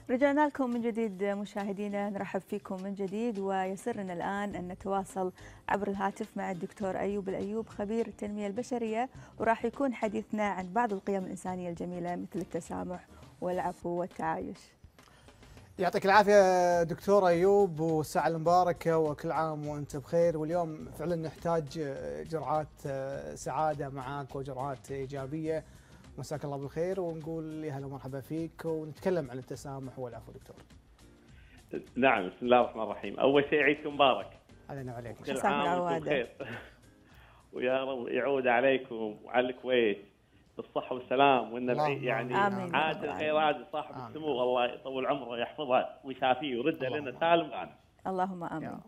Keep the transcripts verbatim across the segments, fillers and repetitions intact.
رجعنا لكم من جديد مشاهدينا، نرحب فيكم من جديد، ويسرنا الآن أن نتواصل عبر الهاتف مع الدكتور أيوب الأيوب خبير التنمية البشرية، وراح يكون حديثنا عن بعض القيم الإنسانية الجميلة مثل التسامح والعفو والتعايش. يعطيك العافية دكتور أيوب، والساعة المباركة وكل عام وأنت بخير. واليوم فعلا نحتاج جرعات سعادة معك وجرعات إيجابية. مساك الله بالخير، ونقول يا هلا ومرحبا فيك، ونتكلم عن التسامح والعفو دكتور. نعم، بسم الله الرحمن الرحيم. أول شيء عيدكم مبارك. علينا وعليكم. كل عام وانتم بخير. ويا رب يعود عليكم وعلى الكويت بالصحة والسلام، والنبع يعني عاد غير عاد صاحب آمين. السمو الله يطول عمره ويحفظه ويشافيه ويرده لنا سالم غانم. اللهم آمين.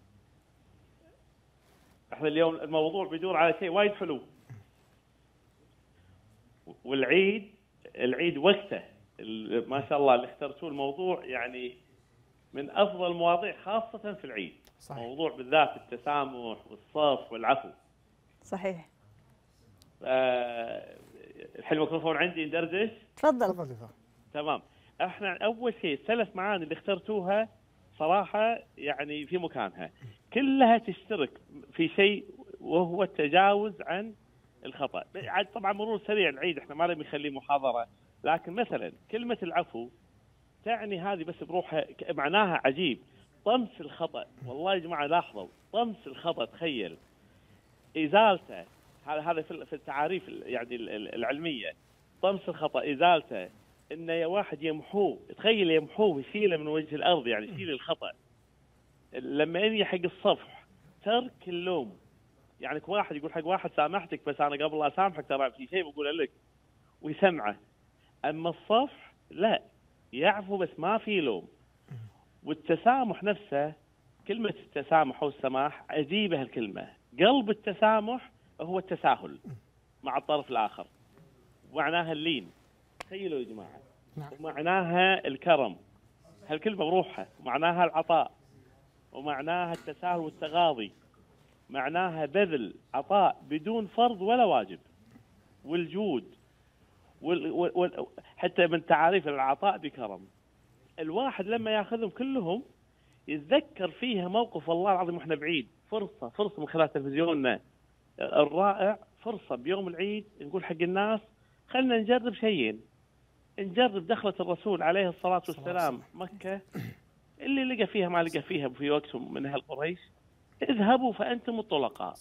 احنا اليوم الموضوع بيدور على شيء وايد حلو، والعيد العيد وقته ما شاء الله اللي اخترتوه الموضوع يعني من افضل المواضيع خاصه في العيد. صحيح. موضوع بالذات التسامح والصف والعفو. صحيح. آه الحين الميكروفون عندي ندردش. تفضل. تفضل. تمام. احنا اول شيء الثلاث معاني اللي اخترتوها صراحه يعني في مكانها، كلها تشترك في شيء وهو التجاوز عن الخطأ. طبعا مرور سريع العيد احنا ما نبي نخليه محاضره، لكن مثلا كلمه العفو تعني هذه بس بروحها معناها عجيب، طمس الخطأ. والله يا جماعه لاحظوا، طمس الخطأ، تخيل ازالته. هذا هذا في التعاريف يعني العلميه، طمس الخطأ ازالته، ان يا واحد يمحوه، تخيل يمحوه يشيله من وجه الارض، يعني يشيل الخطأ. لما اني حق الصفح ترك اللوم، يعني واحد يقول حق واحد سامحتك بس انا قبل لا اسامحك ترى في شيء بقوله لك ويسمعه. اما الصفح لا، يعفو بس ما في لوم. والتسامح نفسه، كلمه التسامح والسماح عجيبه الكلمه. قلب التسامح هو التساهل مع الطرف الاخر، ومعناها اللين. تخيلوا يا جماعه. ومعناها الكرم، هالكلمه بروحها. ومعناها العطاء، ومعناها التساهل والتغاضي، معناها بذل عطاء بدون فرض ولا واجب، والجود وال... وال... حتى من تعاريف العطاء بكرم. الواحد لما ياخذهم كلهم يتذكر فيها موقف والله العظيم واحنا بعيد، فرصه فرصه من خلال تلفزيوننا الرائع، فرصه بيوم العيد نقول حق الناس خلينا نجرب شيئين. نجرب دخلة الرسول عليه الصلاة والسلام مكة، اللي لقى فيها ما لقى فيها في وقتهم من أهل قريش، اذهبوا فأنتم الطلقاء.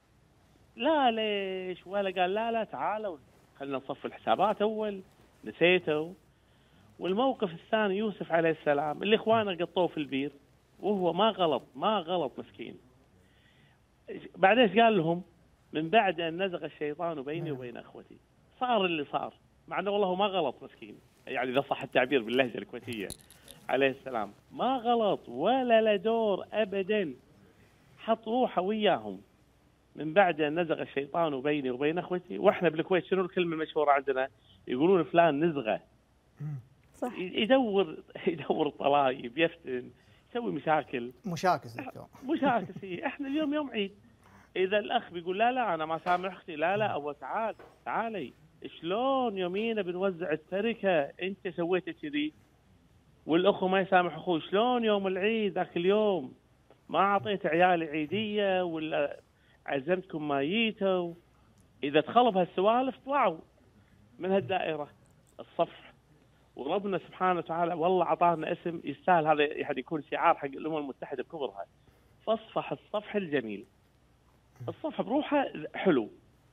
لا ليش ولا قال لا لا تعالوا خلينا نصف الحسابات أول، نسيته. والموقف الثاني يوسف عليه السلام اللي إخوانه قطوه في البير، وهو ما غلط ما غلط مسكين. بعدين ايش قال لهم؟ من بعد أن نزغ الشيطان بيني وبين أخوتي، صار اللي صار، مع أنه والله ما غلط مسكين، يعني إذا صح التعبير باللهجة الكويتية. عليه السلام ما غلط ولا له دور أبدا، حط روحه وياهم. من بعد أن نزغ الشيطان بيني وبين أخوتي. وإحنا بالكويت شنو الكلمة المشهورة عندنا؟ يقولون فلان نزغة. صح. يدور يدور طلايب، يفتن، يسوي مشاكل. مشاكس دكتور. مشاكس. إحنا اليوم يوم عيد، إذا الأخ بيقول لا لا أنا ما سامح أختي، لا لا أو تعال تعالي، شلون يومينا بنوزع التركة أنت سويت كذي؟ والأخو ما يسامح أخوه، شلون يوم العيد ذاك اليوم ما أعطيت عيالي عيدية ولا عزمتكم ما جيتوا؟ إذا دخلوا بهالسوالف طلعوا من هالدائرة الصفح. وربنا سبحانه وتعالى والله عطانا اسم يستاهل هذا يعني يكون شعار حق الأمم المتحدة بكبرها، فاصفح الصفح الجميل. الصفح بروحه حلو،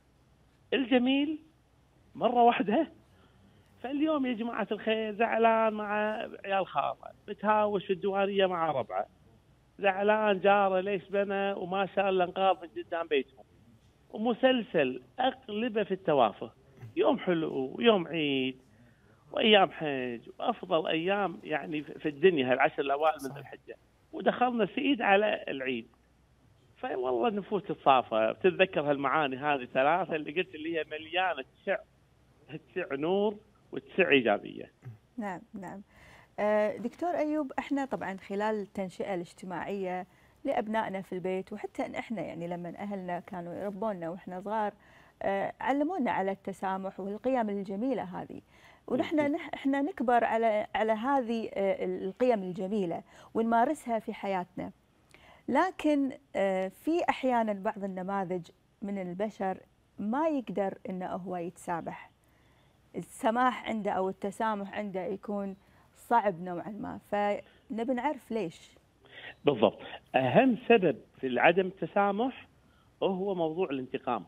الجميل مرة واحدة. فاليوم يا جماعة الخير زعلان مع عيال خاله، متهاوش في الديوانية مع ربعه، زعلان جاره ليش بنى وما شاء الله انقاض من قدام بيتهم، ومسلسل أقلبه في التوافه. يوم حلو ويوم عيد وأيام حج وأفضل أيام يعني في الدنيا، هالعشر الأوائل من ذي الحجة، ودخلنا سعيد على العيد. فوالله النفوس تتصافى، بتتذكر هالمعاني هذه ثلاثة اللي قلت اللي هي مليانة تسع تسع نور وتسع إيجابية. نعم نعم. دكتور أيوب، احنا طبعا خلال التنشئة الاجتماعية لأبنائنا في البيت، وحتى إن احنا يعني لما أهلنا كانوا يربونا واحنا صغار علمونا على التسامح والقيم الجميلة هذه. ونحن احنا نكبر على على هذه القيم الجميلة ونمارسها في حياتنا. لكن في أحيانا بعض النماذج من البشر ما يقدر إنه هو يتسامح. السماح عنده أو التسامح عنده يكون صعب نوعا ما، فنبي نعرف ليش. بالضبط. أهم سبب في عدم التسامح هو موضوع الانتقام.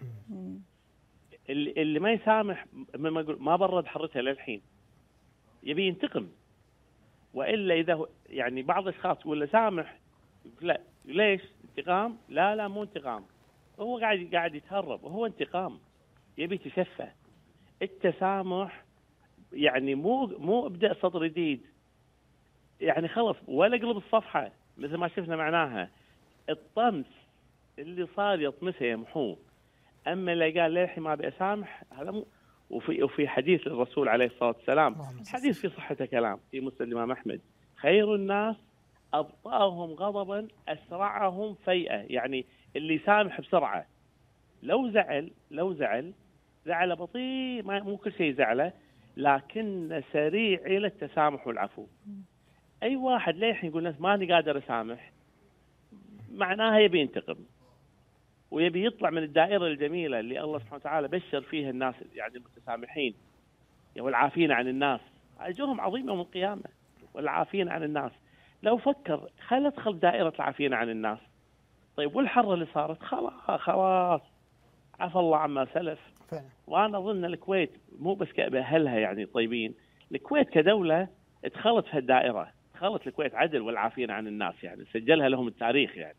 اللي, اللي ما يسامح ما برد حرتها للحين، يبي ينتقم. وإلا إذا يعني بعض الأشخاص يقول له سامح، لا ليش؟ انتقام؟ لا لا مو انتقام، هو قاعد قاعد يتهرب وهو انتقام، يبي يتشفى. التسامح يعني مو مو ابدأ سطر جديد، يعني خلص ولا قلب الصفحة مثل ما شفنا معناها. الطمس اللي صار يطمسه يمحوه. أما اللي قال للحين ما أبي أسامح هذا مو. وفي وفي حديث الرسول عليه الصلاة والسلام، حديث في صحته كلام في مسند الإمام أحمد، خير الناس أبطأهم غضبا أسرعهم فيئة. يعني اللي يسامح بسرعة. لو زعل لو زعل زعل بطيء، ما مو كل شيء زعله، لكن سريع إلى التسامح والعفو. أي واحد للحين يقول لك ماني قادر أسامح، معناها يبي ينتقم ويبي يطلع من الدائرة الجميلة اللي الله سبحانه وتعالى بشر فيها الناس، يعني المتسامحين والعافين عن الناس، أجرهم عظيم يوم القيامة. والعافين عن الناس، لو فكر خل ادخل دائرة العافين عن الناس. طيب والحرة اللي صارت خلاص خلاص عفى الله عما سلف. فعلا. وأنا أظن الكويت مو بس بأهلها يعني طيبين، الكويت كدولة ادخلت في الدائرة، دخلت الكويت عدل والعافين عن الناس، يعني سجلها لهم التاريخ. يعني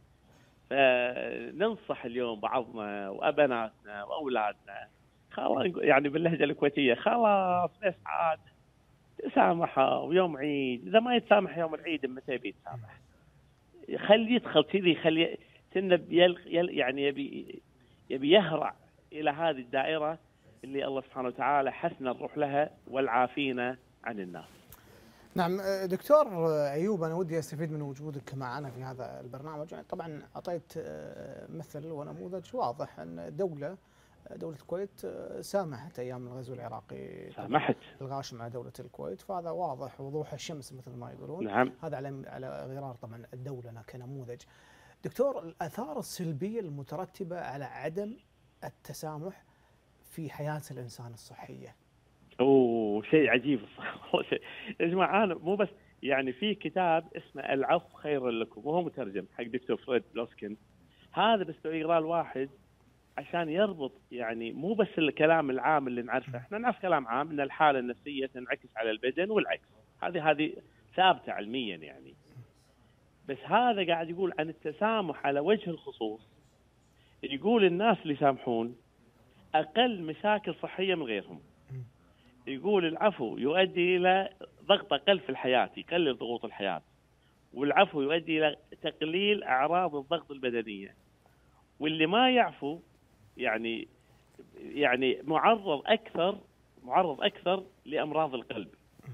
فننصح اليوم بعضنا وأبناتنا وأولادنا خلاص، يعني باللهجة الكويتية خلاص بس عاد تسامحوا ويوم عيد. إذا ما يتسامح يوم العيد متى يبي يتسامح؟ خلي يدخل كذي، خلي تنب يل يعني يبي يبي يهرع إلى هذه الدائرة اللي الله سبحانه وتعالى حسن الروح لها والعافين عن الناس. نعم دكتور أيوب، أنا ودي أستفيد من وجودك معنا في هذا البرنامج. طبعا أعطيت مثل ونموذج واضح أن الدولة دولة الكويت سامحت أيام الغزو العراقي، سامحت الغاشم على دولة الكويت، فهذا واضح وضوح الشمس مثل ما يقولون. نعم. هذا على على غرار طبعا الدولة كنموذج. دكتور، الآثار السلبية المترتبة على عدم التسامح في حياة الإنسان الصحية. اوه شيء عجيب الصراحه. يا جماعه انا مو بس يعني في كتاب اسمه العفو خير لكم، وهو مترجم حق دكتور فريد بلوسكين. هذا بس لو يقراه الواحد عشان يربط، يعني مو بس الكلام العام اللي نعرفه، احنا نعرف كلام عام ان الحاله النفسيه تنعكس على البدن والعكس، هذه هذه ثابته علميا يعني. بس هذا قاعد يقول عن التسامح على وجه الخصوص. يقول الناس اللي يسامحون اقل مشاكل صحيه من غيرهم. يقول العفو يؤدي إلى ضغط أقل في الحياة، يقلل ضغوط الحياة. والعفو يؤدي إلى تقليل أعراض الضغط البدنية. واللي ما يعفو يعني يعني معرض أكثر معرض أكثر لأمراض القلب.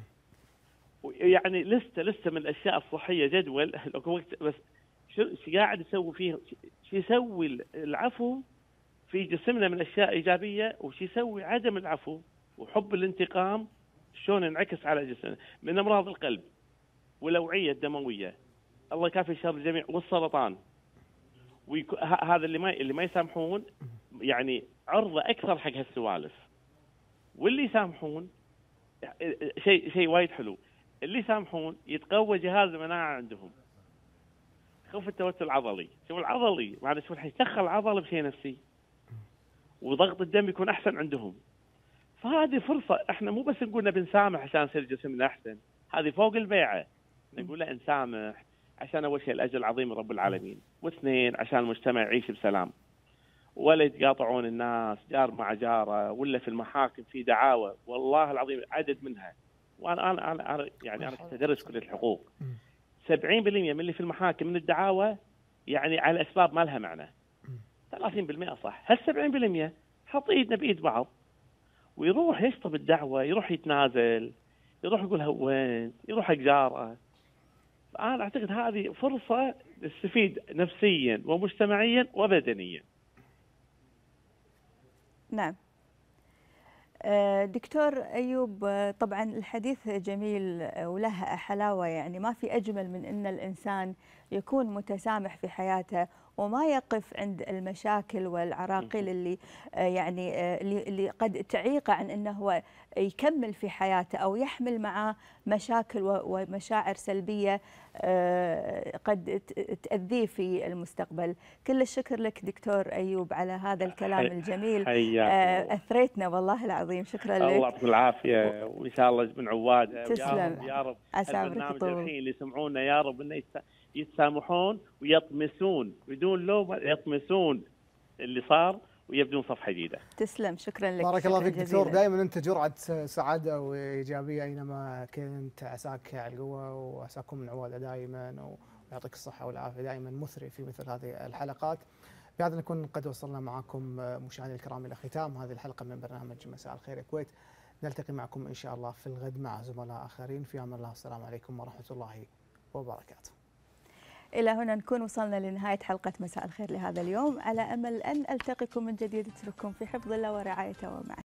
يعني لسه لسه من الأشياء الصحية جدول بس شو قاعد يسوي فيه، شو يسوي العفو في جسمنا من أشياء إيجابية، وش يسوي عدم العفو وحب الانتقام شلون ينعكس على جسمنا من امراض القلب والاوعيه الدمويه، الله يكافي شر الجميع، والسرطان. ويكو... هذا اللي ما اللي ما يسامحون يعني عرضه اكثر حق هالسوالف. واللي يسامحون شيء شيء وايد حلو، اللي يسامحون يتقوى جهاز المناعه عندهم، خوف التوتر العضلي. شوف العضلي معنا، شوف الحين يسخن العضله بشيء نفسي، وضغط الدم يكون احسن عندهم. فهذه فرصة، احنا مو بس نقول نبي نسامح عشان يصير جسمنا احسن، هذه فوق البيعة. نقول له نسامح عشان اول شيء الاجر العظيم من رب العالمين، واثنين عشان المجتمع يعيش بسلام، ولا يتقاطعون الناس جار مع جاره، ولا في المحاكم في دعاوى والله العظيم عدد منها. وانا انا انا يعني انا كنت ادرس كلية الحقوق، سبعين بالمئة من اللي في المحاكم من الدعاوى يعني على اسباب ما لها معنى. ثلاثين بالمئة صح، هال سبعين بالمئة حط ايدنا بايد بعض ويروح يشطب الدعوة، يروح يتنازل، يروح يقول هونت، يروح حق جاره. أنا أعتقد هذه فرصة نستفيد نفسيا ومجتمعيا وبدنيا. نعم. دكتور أيوب، طبعا الحديث جميل وله حلاوة، يعني ما في أجمل من أن الإنسان يكون متسامح في حياته وما يقف عند المشاكل والعراقيل اللي يعني اللي قد تعيقه عن أنه هو يكمل في حياته أو يحمل معه مشاكل ومشاعر سلبية قد تأذيه في المستقبل. كل الشكر لك دكتور أيوب على هذا الكلام الجميل، أثريتنا والله العظيم. شكرا لك. الله يعطيك العافية، وإن شاء الله من عواده. تسلم يا رب البرنامج الحين اللي يسمعونا يا رب إنه يتسامحون ويطمسون بدون لوم، يطمسون اللي صار ويبدون صفحة جديدة. تسلم، شكرا لك. بارك الله فيك دكتور، دائما أنت جرعة سعادة وإيجابية أينما كنت. عساك على القوة وعساكم من عوادة دائما، ويعطيك الصحة والعافية. دائما مثري في مثل هذه الحلقات. بهذا نكون قد وصلنا معكم مشاهدينا الكرام إلى ختام هذه الحلقة من برنامج مساء الخير يا كويت. نلتقي معكم إن شاء الله في الغد مع زملاء آخرين. في أمان الله، السلام عليكم ورحمة الله وبركاته. إلى هنا نكون وصلنا لنهاية حلقة مساء الخير لهذا اليوم، على أمل أن ألتقيكم من جديد. أترككم في حفظ الله ورعايته ومعه.